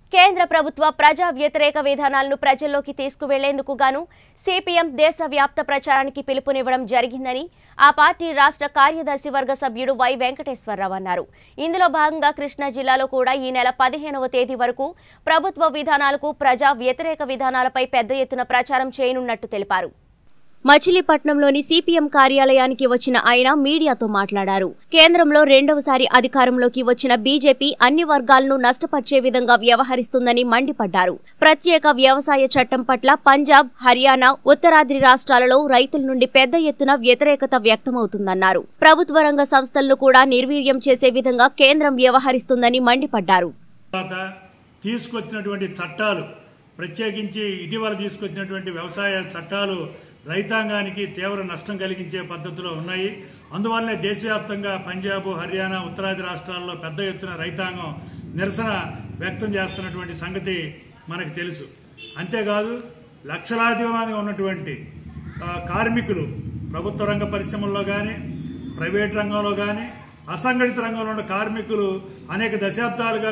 కేంద్ర ప్రభుత్వ ప్రజా వ్యతిరేక విధానాలను ప్రజల్లోకి తీసుకువెళ్లేందుకు గాను సిపిఎం దేశవ్యాప్త ప్రచారానికి పిలుపునివ్వడం జరిగిందని ఆ పార్టీ రాష్ట్ర కార్యదర్శి వర్గ సభ్యుడు వై వెంకటేశ్వరరావు అన్నారు. ఇందులో భాగంగా కృష్ణా జిల్లాలో కూడా ఈ నెల 15వ తేదీ వరకు ప్రభుత్వ విధానాలకు ప్రజా వ్యతిరేక విధానాలపై పెద్ద ఎత్తున ప్రచారం చేయనున్నట్టు తెలిపారు. మచిలీపట్నంలోని సిపిఎం కార్యాలయానికి వచ్చిన ఆయన మీడియాతో మాట్లాడారు. కేంద్రంలో రెండవసారి అధికారంలోకి వచ్చిన బీజేపీ అన్ని వర్గాలను నష్టపరిచే విధంగా వ్యవహరిస్తుందని మండిపడ్డారు. ప్రత్యేక వ్యవసాయ చట్టం పట్ల పంజాబ్, హర్యానా, ఉత్తరాది రాష్ట్రాలలో రైతుల నుండి పెద్ద ఎత్తున వ్యతిరేకత వ్యక్తమవుతుందన్నారు. ప్రభుత్వ రంగ సంస్థలను కూడా నిర్వీర్యం చేసే విధంగా కేంద్రం వ్యవహరిస్తుందని మండిపడ్డారు. తీసుకొచ్చినటువంటి చట్టాలు, ప్రత్యేకించి ఇటీవల తీసుకొచ్చినటువంటి వ్యవసాయ చట్టాలు రైతాంగానికి తీవ్ర నష్టం కలిగించే పద్ధతిలో ఉన్నాయి. అందువల్లనే దేశవ్యాప్తంగా పంజాబ్, హర్యానా, ఉత్తరాది రాష్ట్రాల్లో పెద్ద ఎత్తున రైతాంగం నిరసన వ్యక్తం చేస్తున్నటువంటి సంగతి మనకు తెలుసు. అంతేకాదు లక్షలాది మంది ఉన్నటువంటి కార్మికులు ప్రభుత్వ రంగ పరిశ్రమల్లో కానీ, ప్రైవేట్ రంగంలో కానీ, అసంఘటిత రంగంలో ఉన్న కార్మికులు అనేక దశాబ్దాలుగా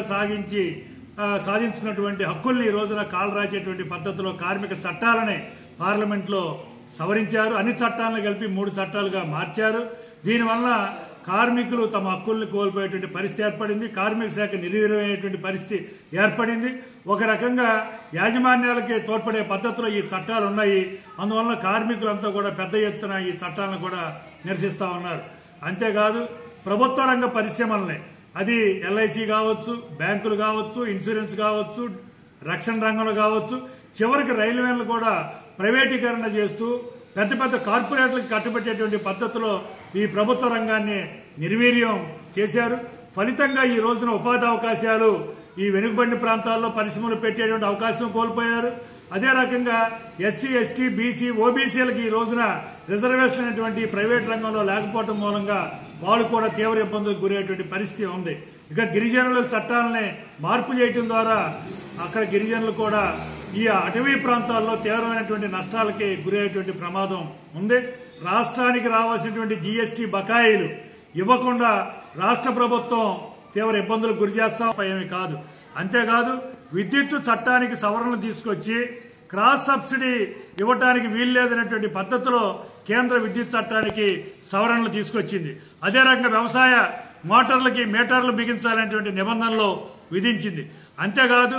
సాధించుకున్నటువంటి హక్కుల్ని ఈ రోజున కాలరాచేటువంటి పద్ధతిలో కార్మిక చట్టాలనే పార్లమెంట్లో సవరించారు. అన్ని చట్టాలను కలిపి 3 చట్టాలుగా మార్చారు. దీనివల్ల కార్మికులు తమ హక్కుల్ని కోల్పోయేటువంటి పరిస్థితి ఏర్పడింది. కార్మిక శాఖ నిర్వీర్యమయ్యేటువంటి పరిస్థితి ఏర్పడింది. ఒక రకంగా యాజమాన్యాలకి తోడ్పడే పద్ధతిలో ఈ చట్టాలు ఉన్నాయి. అందువల్ల కార్మికులంతా కూడా పెద్ద ఎత్తున ఈ చట్టాలను కూడా నిరసిస్తూ ఉన్నారు. అంతేకాదు ప్రభుత్వ రంగ పరిశ్రమల్ని, అది ఎల్ఐసి కావచ్చు, బ్యాంకులు కావచ్చు, ఇన్సూరెన్స్ కావచ్చు, రక్షణ రంగంలో కావచ్చు, చివరికి రైల్వేలను కూడా ప్రైవేటీకరణ చేస్తూ పెద్ద పెద్ద కార్పొరేట్లకు కట్టబెట్టేటువంటి పద్ధతిలో ఈ ప్రభుత్వ రంగాన్ని నిర్వీర్యం చేశారు. ఫలితంగా ఈ రోజున ఉపాధి అవకాశాలు ఈ వెనుకబడిన ప్రాంతాల్లో పరిశ్రమలు పెట్టేటువంటి అవకాశం కోల్పోయారు. అదే రకంగా ఎస్సీ, ఎస్టీ, బీసీ, ఓబీసీలకు ఈ రోజున రిజర్వేషన్ అనేటువంటి ప్రైవేట్ రంగంలో లేకపోవడం మూలంగా వాళ్ళు కూడా తీవ్ర ఇబ్బందులకు గురయ్యేటువంటి పరిస్థితి ఉంది. ఇక గిరిజనుల చట్టాలని మార్పు చేయడం ద్వారా అక్కడ గిరిజనులు కూడా ఈ అటవీ ప్రాంతాల్లో తీవ్రమైనటువంటి నష్టాలకి గురయ్యేటువంటి ప్రమాదం ఉంది. రాష్ట్రానికి రావాల్సినటువంటి జీఎస్టీ బకాయిలు ఇవ్వకుండా రాష్ట్ర ప్రభుత్వం తీవ్ర ఇబ్బందులకు గురి చేస్తామేమీ కాదు. అంతేకాదు విద్యుత్ చట్టానికి సవరణలు తీసుకొచ్చి క్రాస్ సబ్సిడీ ఇవ్వటానికి వీల్లేదనేటువంటి పద్ధతిలో కేంద్ర విద్యుత్ చట్టానికి సవరణలు తీసుకొచ్చింది. అదే రకంగా వ్యవసాయ మోటార్లకి మీటర్లు బిగించాలనేటువంటి నిబంధనలు విధించింది. అంతేకాదు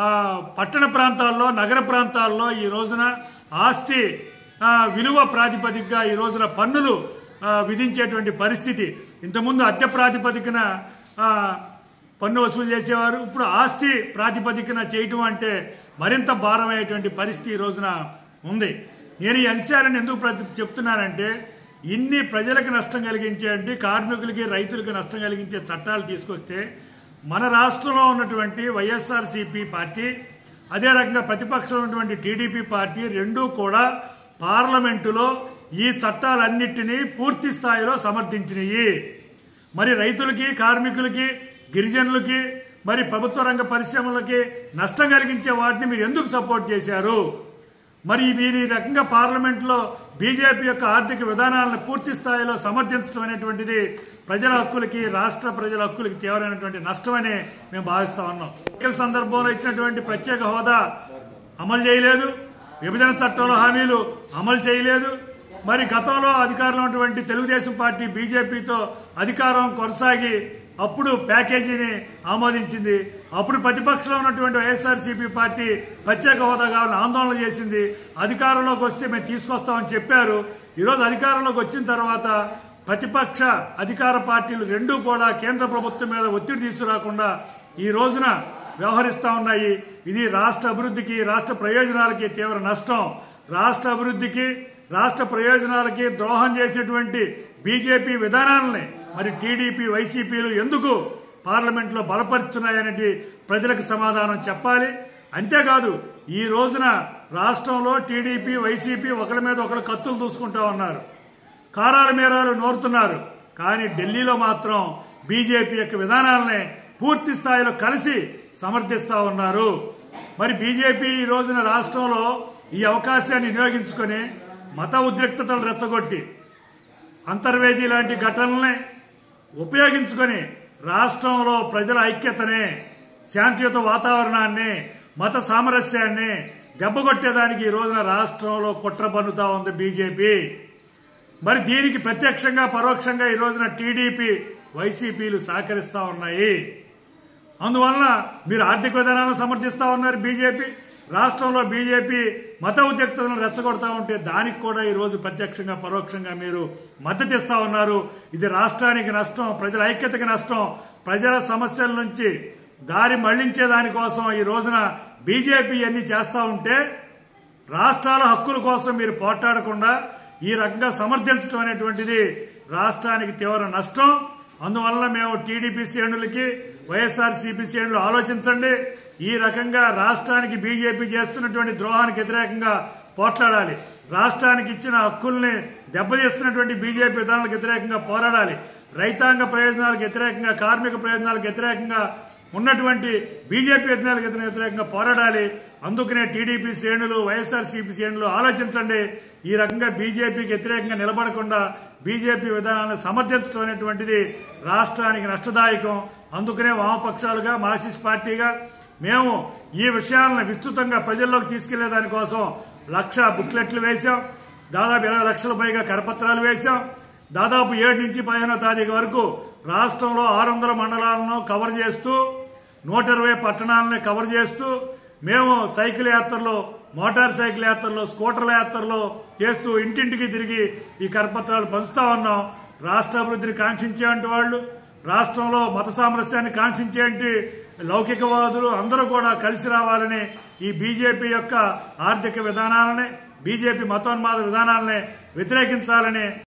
పట్టణ ప్రాంతాల్లో, నగర ప్రాంతాల్లో ఈ రోజున ఆస్తి విలువ ప్రాతిపదికగా ఈ రోజున పన్నులు విధించేటువంటి పరిస్థితి. ఇంతకుముందు అద్దె ప్రాతిపదికన పన్ను వసూలు చేసేవారు. ఇప్పుడు ఆస్తి ప్రాతిపదికన చేయటం అంటే మరింత భారమయ్యేటువంటి పరిస్థితి ఈ రోజున ఉంది. నేను ఈ అంశాలను ఎందుకు చెప్తున్నానంటే, ఇన్ని ప్రజలకు నష్టం కలిగించేటువంటి, కార్మికులకి, రైతులకి నష్టం కలిగించే చట్టాలు తీసుకొస్తే మన రాష్ట్రంలో ఉన్నటువంటి వైఎస్ఆర్సీపీ పార్టీ, అదే రకంగా ప్రతిపక్షంలో ఉన్నటువంటి టీడీపీ పార్టీ రెండూ కూడా పార్లమెంటులో ఈ చట్టాలన్నింటినీ పూర్తి స్థాయిలో సమర్థించినాయి. మరి రైతులకి, కార్మికులకి, గిరిజనులకి, మరి ప్రభుత్వ రంగ పరిశ్రమలకి నష్టం కలిగించే వాటిని మీరు ఎందుకు సపోర్ట్ చేశారు? మరి మీరు ఈ రకంగా పార్లమెంట్లో బీజేపీ యొక్క ఆర్థిక విధానాలను పూర్తి స్థాయిలో సమర్థించడం అనేటువంటిది ప్రజల హక్కులకి, రాష్ట్ర ప్రజల హక్కులకి తీవ్రమైనటువంటి నష్టమని మేము భావిస్తా ఉన్నాం. ఎన్నికల సందర్భంలో ఇచ్చినటువంటి ప్రత్యేక హోదా అమలు చేయలేదు, విభజన చట్టంలో హామీలు అమలు చేయలేదు. మరి గతంలో అధికారంలో ఉన్నటువంటి తెలుగుదేశం పార్టీ బీజేపీతో అధికారం కొనసాగి అప్పుడు ప్యాకేజీని ఆమోదించింది. అప్పుడు ప్రతిపక్షంలో ఉన్నటువంటి వైఎస్ఆర్సీపీ పార్టీ ప్రత్యేక హోదా కావాలని ఆందోళన చేసింది. అధికారంలోకి వస్తే మేము తీసుకొస్తామని చెప్పారు. ఈరోజు అధికారంలోకి వచ్చిన తర్వాత ప్రతిపక్ష అధికార పార్టీలు రెండూ కూడా కేంద్ర ప్రభుత్వం మీద ఒత్తిడి తీసుకురాకుండా ఈ రోజున వ్యవహరిస్తూ ఉన్నాయి. ఇది రాష్ట్ర అభివృద్ధికి, రాష్ట్ర ప్రయోజనాలకి తీవ్ర నష్టం. రాష్ట్ర అభివృద్ధికి, రాష్ట్ర ప్రయోజనాలకి ద్రోహం చేసినటువంటి బీజేపీ విధానాలని మరి టీడీపీ, వైసీపీలు ఎందుకు పార్లమెంట్లో బలపరుస్తున్నాయనేది ప్రజలకు సమాధానం చెప్పాలి. అంతేకాదు ఈ రోజున రాష్ట్రంలో టీడీపీ, వైసీపీ ఒకరి మీద ఒకరు కత్తులు దూసుకుంటా ఉన్నారు, కారాల మీరాలు నోరుతున్నారు. కానీ ఢిల్లీలో మాత్రం బీజేపీ యొక్క విధానాలని పూర్తి స్థాయిలో కలిసి సమర్థిస్తా ఉన్నారు. మరి బీజేపీ ఈ రోజున రాష్ట్రంలో ఈ అవకాశాన్ని వినియోగించుకొని మత ఉద్రిక్తతలు రెచ్చగొట్టి అంతర్వేది లాంటి ఘటనల్ని ఉపయోగించుకొని రాష్ట్రంలో ప్రజల ఐక్యతనే శాంతియుత వాతావరణాన్ని, మత సామరస్యాన్ని దెబ్బకొట్టేదానికి ఈ రోజున రాష్ట్రంలో కుట్ర పన్నుతా ఉంది బీజేపీ. మరి దీనికి ప్రత్యక్షంగా పరోక్షంగా ఈ రోజున టీడీపీ, వైసీపీలు సహకరిస్తా ఉన్నాయి. అందువలన మీరు ఆర్థిక విధానాలను సమర్థిస్తా ఉన్నారు బీజేపీ. రాష్ట్రంలో బీజేపీ మత ఉద్రిక్తతలను రెచ్చగొడతా ఉంటే దానికి కూడా ఈ రోజు ప్రత్యక్షంగా పరోక్షంగా మీరు మద్దతు ఇస్తా ఉన్నారు. ఇది రాష్ట్రానికి నష్టం, ప్రజల ఐక్యతకి నష్టం. ప్రజల సమస్యల నుంచి దారి మళ్లించే దానికోసం ఈ రోజున బీజేపీ అన్ని చేస్తా ఉంటే రాష్ట్రాల హక్కుల కోసం మీరు పోట్లాడకుండా ఈ రకంగా సమర్థించడం అనేటువంటిది రాష్ట్రానికి తీవ్ర నష్టం. అందువల్ల మేము టీడీపీ శ్రేణులకి, వైఎస్ఆర్సీపీ శ్రేణులు ఆలోచించండి. ఈ రకంగా రాష్ట్రానికి బీజేపీ చేస్తున్నటువంటి ద్రోహానికి వ్యతిరేకంగా పోట్లాడాలి. రాష్ట్రానికి ఇచ్చిన హక్కుల్ని దెబ్బతీస్తున్నటువంటి బీజేపీ విధానాలకు వ్యతిరేకంగా పోరాడాలి. రైతాంగ ప్రయోజనాలకు వ్యతిరేకంగా, కార్మిక ప్రయోజనాలకు వ్యతిరేకంగా ఉన్నటువంటి బీజేపీ విధానాలకు వ్యతిరేకంగా పోరాడాలి. అందుకనే టీడీపీ శ్రేణులు, వైఎస్ఆర్సీపీ శ్రేణులు ఆలోచించండి. ఈ రకంగా బీజేపీకి వ్యతిరేకంగా నిలబడకుండా బీజేపీ విధానాలను సమర్థించడం అనేటువంటిది రాష్ట్రానికి నష్టదాయకం. అందుకనే వామపక్షాలుగా, మార్క్సిస్ట్ పార్టీగా మేము ఈ విషయాలను విస్తృతంగా ప్రజల్లోకి తీసుకెళ్లే దానికోసం 1,00,000 బుక్లెట్లు వేశాం. దాదాపు 20 లక్షల పైగా కరపత్రాలు వేశాం. దాదాపు 7 నుంచి 15వ తారీఖు వరకు రాష్ట్రంలో 600 మండలాలను కవర్ చేస్తూ, 120 పట్టణాలను కవర్ చేస్తూ మేము సైకిల్ యాత్రలో, మోటార్ సైకిల్ యాత్రలో, స్కూటర్ల యాత్రలో చేస్తూ ఇంటింటికి తిరిగి ఈ కరపత్రాలు పంచుతా ఉన్నాం. రాష్ట్ర అభివృద్ధిని కాంక్షించేంటి వాళ్ళు, రాష్ట్రంలో మత సామరస్యాన్ని కాంక్షించేంటి లౌకికవాదులు అందరూ కూడా కలిసి రావాలని, ఈ బీజేపీ యొక్క ఆర్థిక విధానాలని, బీజేపీ మతోన్మాద విధానాలని వ్యతిరేకించాలని